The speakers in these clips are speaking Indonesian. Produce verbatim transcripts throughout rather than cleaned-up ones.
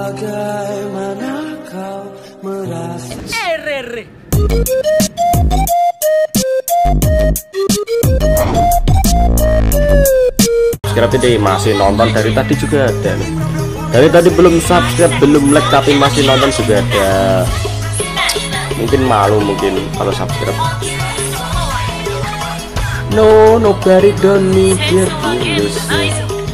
Bagaimana kau merasa? Erere. Subscribe deh, masih nonton dari tadi juga ada nih. Dari tadi belum subscribe, belum like tapi masih nonton juga ada. Mungkin malu mungkin kalau subscribe. No, nobody don't need your illusion.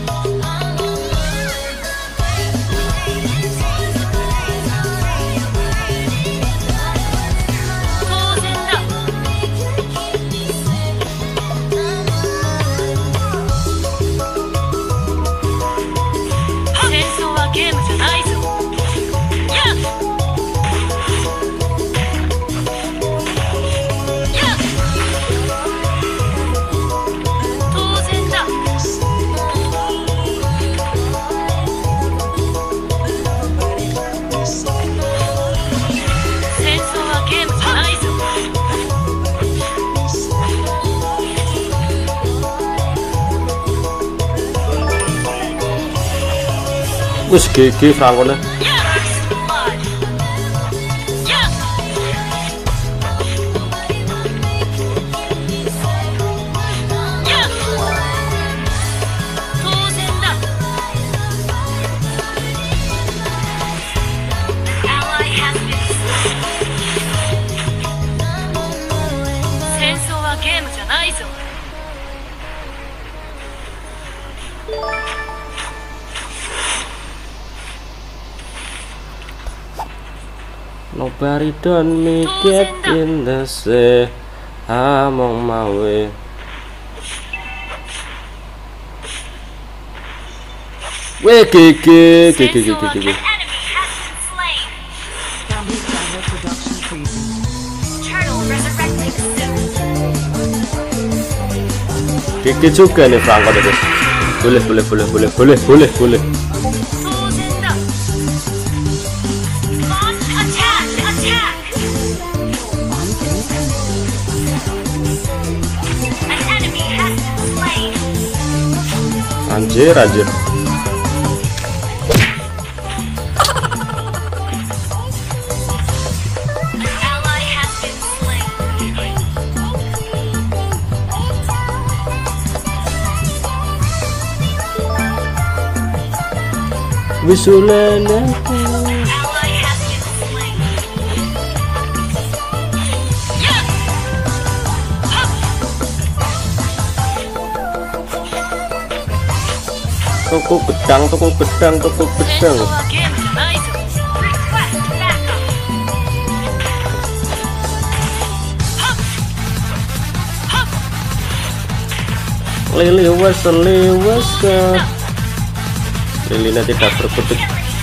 Wis gigi frangkone. Nobody done me get in the sea. I'm on my way. Weh gigi gigi gigi gigi. Gigi juga nih Franco tadi. Boleh boleh boleh boleh boleh boleh boleh. Anjir anjir. Wisulana. Toko gedang, toko gedang, toko gedang. Lili was lili was Lilinya tidak berkutik.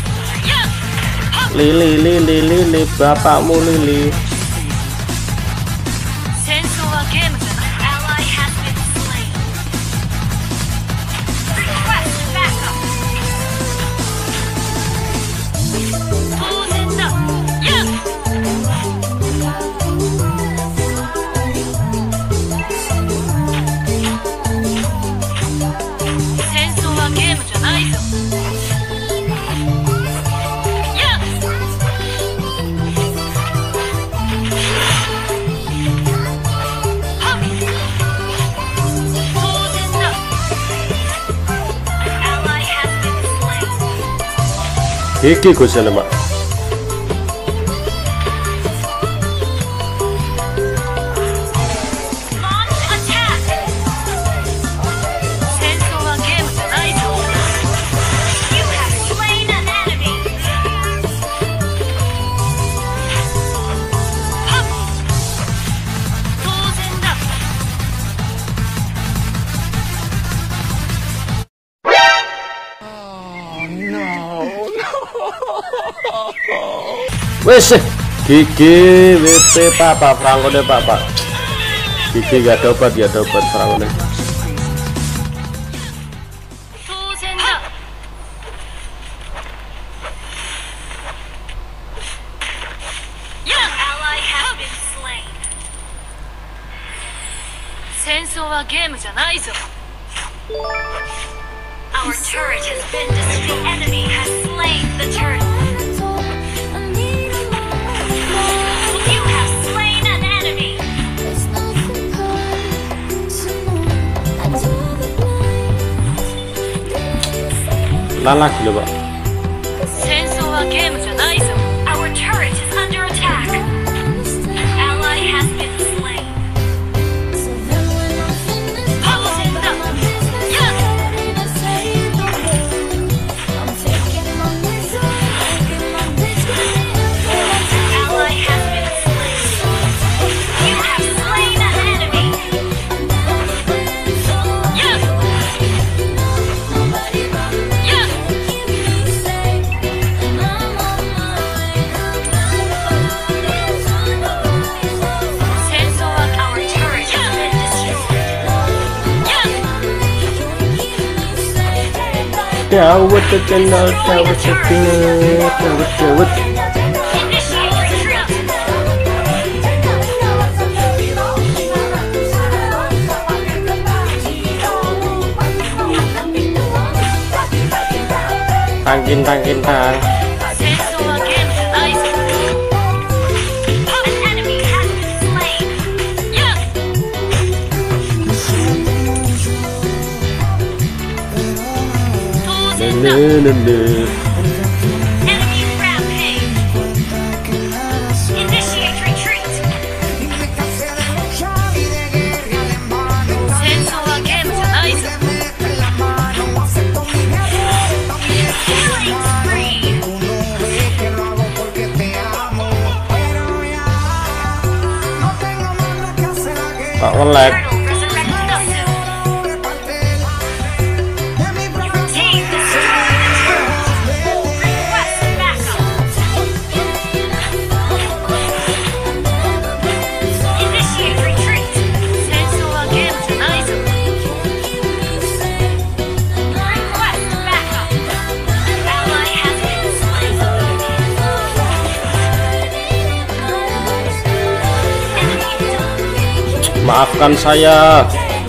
Lili lili lili bapakmu Lili. Iki gue sana mak. Wes gigi W P papa Franco deh papa. Gigi gak ada obat, gak ada obat Franco deh. Our turret has been destroyed. The enemy has slain the turret. Nah lagi loh Pak. Our turret is under attack. Ally has been slain. Poison them. Yes. Ally has been slain. You have slain an enemy. Yes. Yes. Our turret has been destroyed. Yes. Dawet ke channel, dawet sedikit, dawet dawet. Initiate retreat. Tangkin tangkin tang. An enemy has been slain. Yes. Ne ne ne. Enemy rampage. Initiate retreat. Killing spree. Pak nge-lag. Turtle resurrected us. Your team destroyed the turret. Request backup. Initiate retreat. Request backup. Ally has been slain. Enemy double. Maafkan saya.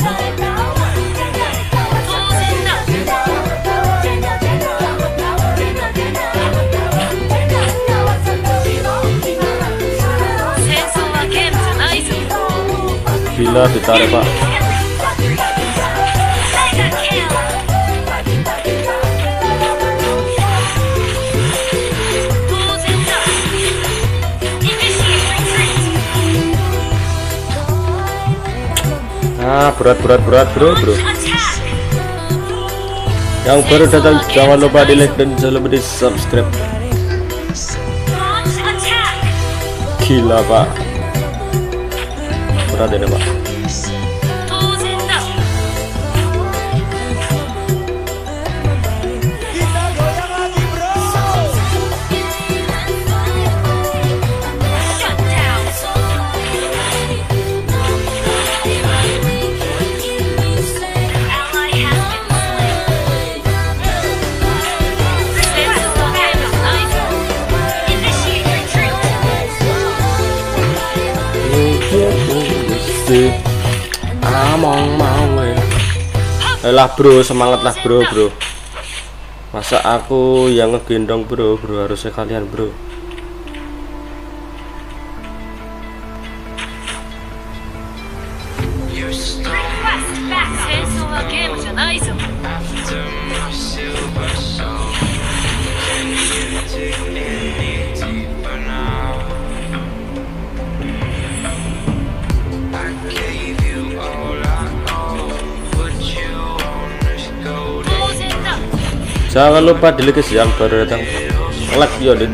Gila ditarik Pak. Mega kill. Initiate retreat. Ah berat berat berat bro bro. Attack. Yang baru datang jangan lupa di like dan jangan lupa di subscribe. Launch attack. Gila Pak. Berat ini Pak. Shut down. Ally has been slain. Initiate retreat. Among mau eh. Ayolah bro, semangatlah bro bro. Masa aku yang ngegendong bro bro, harusnya kalian bro. Request backup. Jangan lupa di like yang baru datang. Like yodin.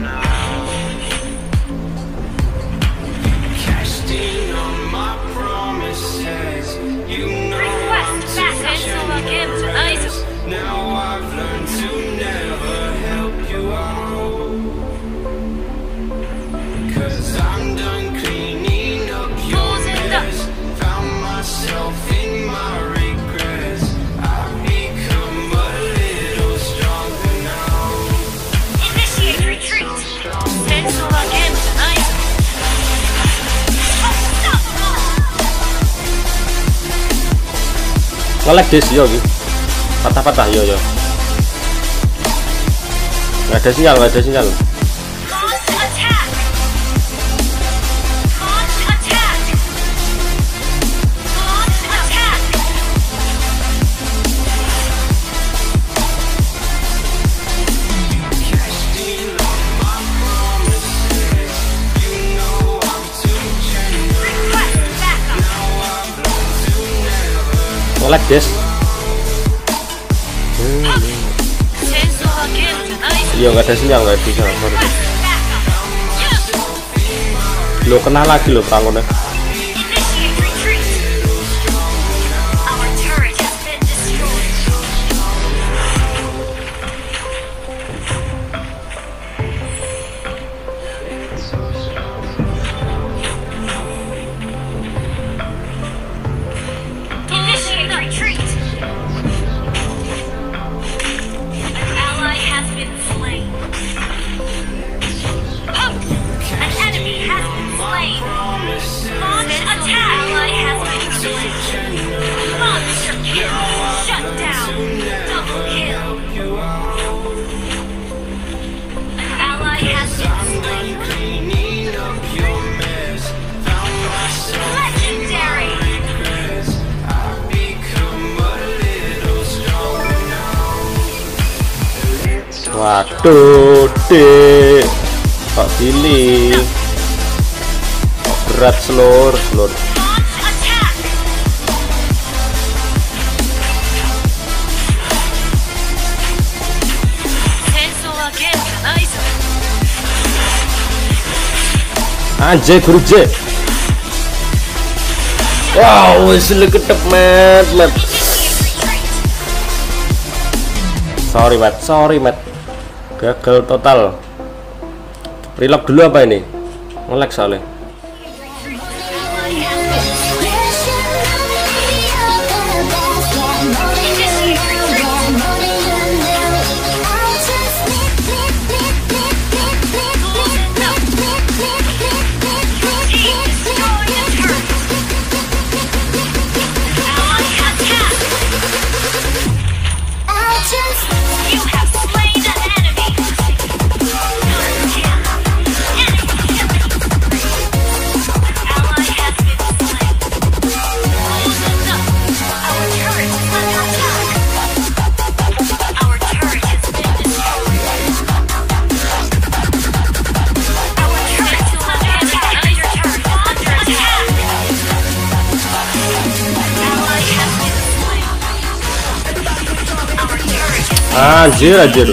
Nge-lag des yo iki. Patah-patah yo yo. Nggak ada sinyal, nggak ada sinyal. nge-lag guys. Iya nggak ada sinyal nggak bisa. Lo kena lagi lo tangannya. Waduh, dek, kok gini, kok berat selur, selur. Anjay, guru J. Wow, wis leketep met, met. Sorry, met, sorry, met. Gagal total. Relock dulu apa ini? Nge-lag soalnya. Anjir, anjir.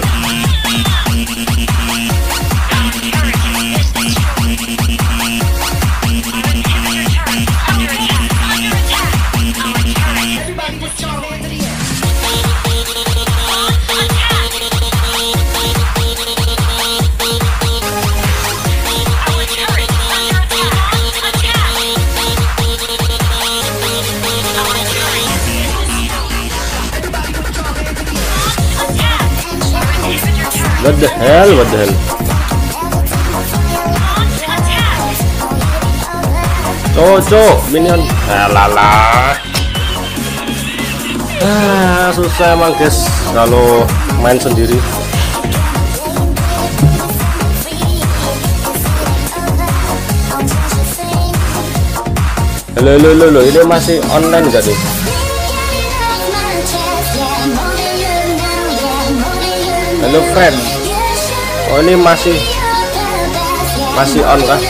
What the hell, what the hell? Cocok minion. Alah, ah, susah emang guys kalau main sendiri. Halo, halo, halo, ini masih online gak nih? Halo friend. Oh ini masih masih on kah?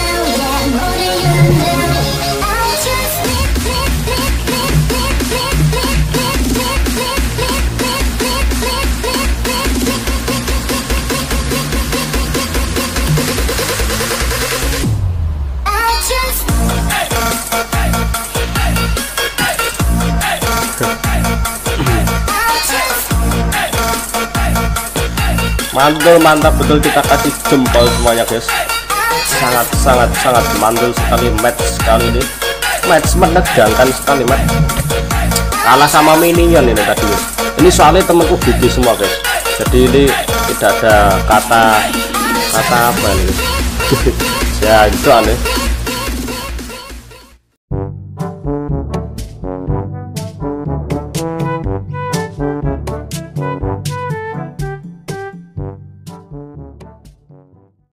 Mantul, mantap betul, kita kasih jempol semuanya guys. Sangat sangat sangat mantul sekali match sekali ini. Match menegangkan sekali match. Kalah sama minion ini tadi guys. Ini soalnya temanku B G semua guys. Jadi ini tidak ada kata kata apa ini. Ya itu aneh.